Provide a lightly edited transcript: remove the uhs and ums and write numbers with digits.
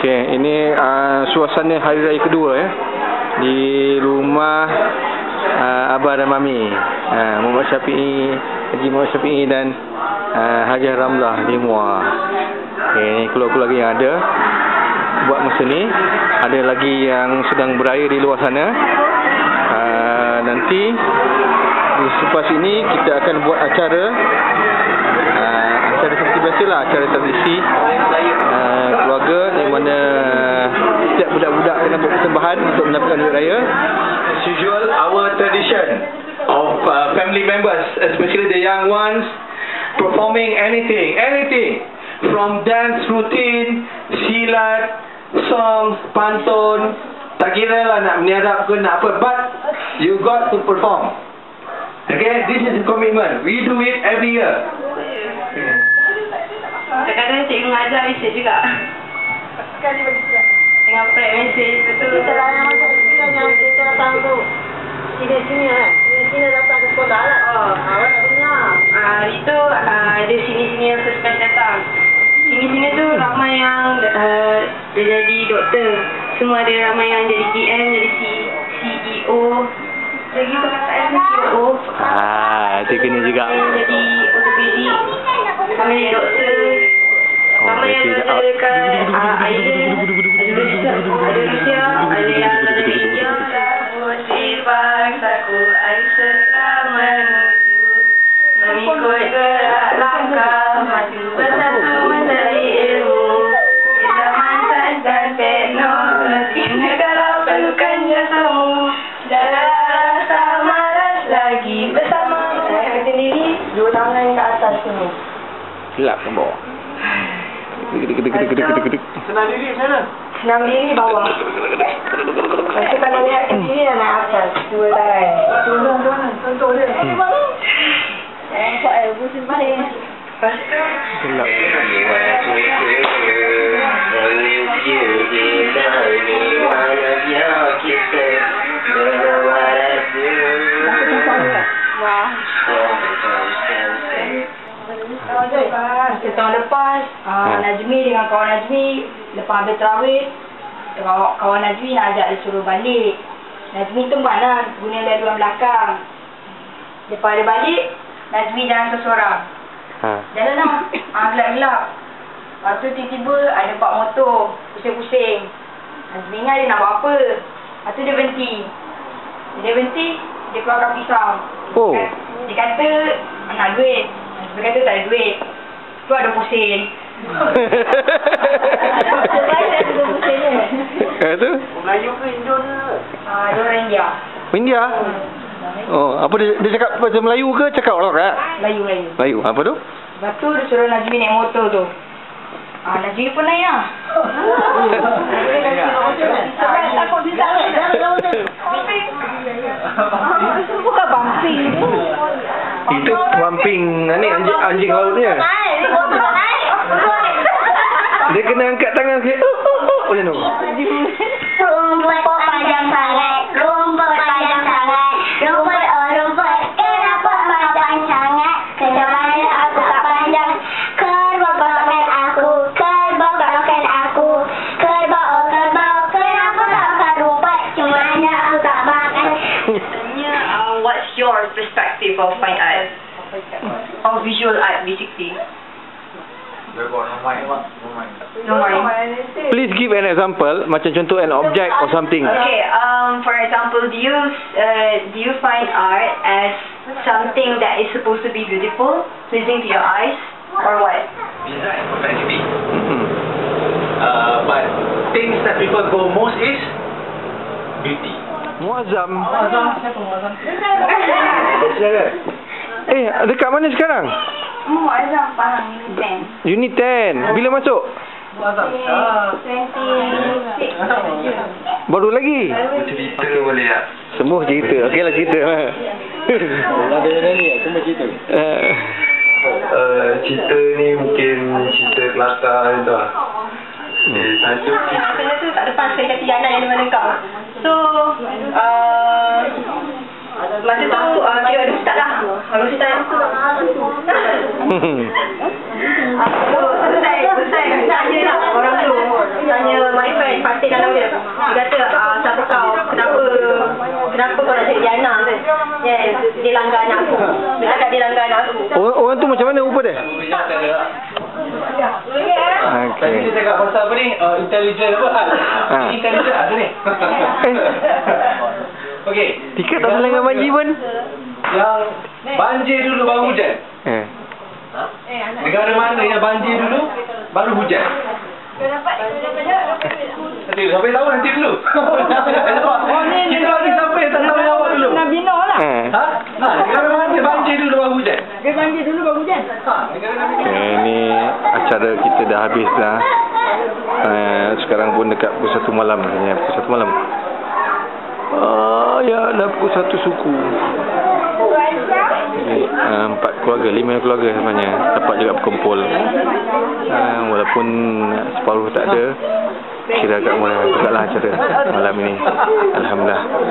Okey, ini suasana hari raya kedua ya. Di rumah Abah dan Mami. Muhammad Syafi'i, Haji Muhammad Syafi'i dan Hajah Ramlah di Muar. Okey, ni keluarga lagi yang ada buat masa ni. Ada lagi yang sedang beraya di luar sana. Nanti selepas ini kita akan buat acara seperti biasalah, acara tradisi keluarga di mana setiap budak-budak kena buat persembahan untuk mendapatkan duit raya. As usual, our tradition of family members, especially the young ones, performing anything from dance routine, silat, songs, pantun, tak kira lah nak meniarap ke nak apa, but you got to perform. Okay, this is a commitment. We do it every year. Kadang-kadang cikgu mengajar mesej juga. Sekali bagi surat. Tengah prep mesej, betul. Kita datang tu. Sini kan. Sini datang ke sekolah lah. Awak tak dengar. Itu ada sini-sini yang first datang. Sini-sini tu ramai yang dia jadi doktor. Semua ada ramai yang jadi GM, jadi CEO. Lagi perkataan CEO. Itu kena juga. Jadi ortopedik. Kami jadi doktor. Kami yang ada dekat Island, ada Rusia, ada yang ada di India. Putri bangsaku, Aisyah telah menuju mengikut gerak langkah maju bersatu mencari ilmu. Di zaman sains dan teknologi, negara perlukan jasamu. Jangan rasa malas lagi bersama. Saya sendiri, dua tangan ke atas sini. Gelap ke bawah. Senang diri sana. Senam diri bawah. Lepas tu kalau lihat ke sini nak atas. Dua tangan. Contoh dia. Nampak pusing balik. Lepas tu Gelap. tahun lepas Najmi dengan kawan Najmi lepas habis tarawih, kawan Najmi nak ajak dia suruh balik. Najmi tu mana guna laluan belakang. Lepas dia balik, Najmi jalan seorang. Jalan lah, gelap-gelap. Lepas tu tiba-tiba ada 4 motor pusing-pusing. Najmi ingat dia nak buat apa. Lepas tu dia berhenti. Dia keluarkan pisau. Dia kata nak duit. Dia kata tak ada duit. Tu ada pusing. Itu? Melayu ke Indo ke? Dia orang India. India? Apa dia cakap bahasa Melayu ke cakap orang kat? Melayu. Apa tu? Lepas tu dia suruh Najmi naik motor tu. Najmi pun naik lah. Takut dia bukan bumping. Itu bumping ni anjing lautnya. Dia kena angkat tangan ke. Macam tu. Rumput panjang sangat. Rumput. Kenapa panjang sangat? Kenapa aku tak panjang? Kerbau aku. Kenapa tak makan rumput? Cuma aku tak makan. What's your perspective of fine art? Or visual art basically? No mind. Please give an example, macam contoh an object or something. Okay, for example, do you find art as something that is supposed to be beautiful, pleasing to your eyes, or what? Design perfectly. But things that people go most is beauty. Muazzam. Siapa Muazzam? Dekat mana sekarang? Muazzam Pahang Unit 10. Bila masuk? Muazzam. 26. Baru lagi? Cerita boleh tak? Semua cerita. Okeylah cerita. Ada nyanyi tak? Semua cerita. Cerita ni mungkin cerita kelakar tu lah. Benda tu tak lepas sekali kata Yana yang di mana kau. So, masa tu kira ada ustaz lah. Kalau ustaz selesai tanya lah orang tu. Tanya Yes, dilanggar anak aku. Dia cakap dilanggar anak aku. Orang tu macam mana rupa dia? Tadi dia cakap pasal apa ni? Intelligent apa? Intelligent ada ni. Okey. Tiket tak selanggar banjir pun. Yang banjir dulu baru hujan. Negara mana yang banjir dulu baru hujan? Nanti sampai tahu nanti dulu. Kita lagi sampai tak tahu jawab dulu. Nabi Nuh lah. Negara mana banjir dulu baru hujan? Dia banjir dulu baru hujan. Negara Nabi Nuh. Okay, ni acara kita dah habis dah. Sekarang pun dekat pukul 1 malam rasanya. Pukul 1 malam. Ya, dah pukul 1 suku. 4 keluarga, 5 keluarga sebenarnya dapat juga berkumpul. Walaupun separuh tak ada, kira agak murah juga lah acara malam ini. Alhamdulillah.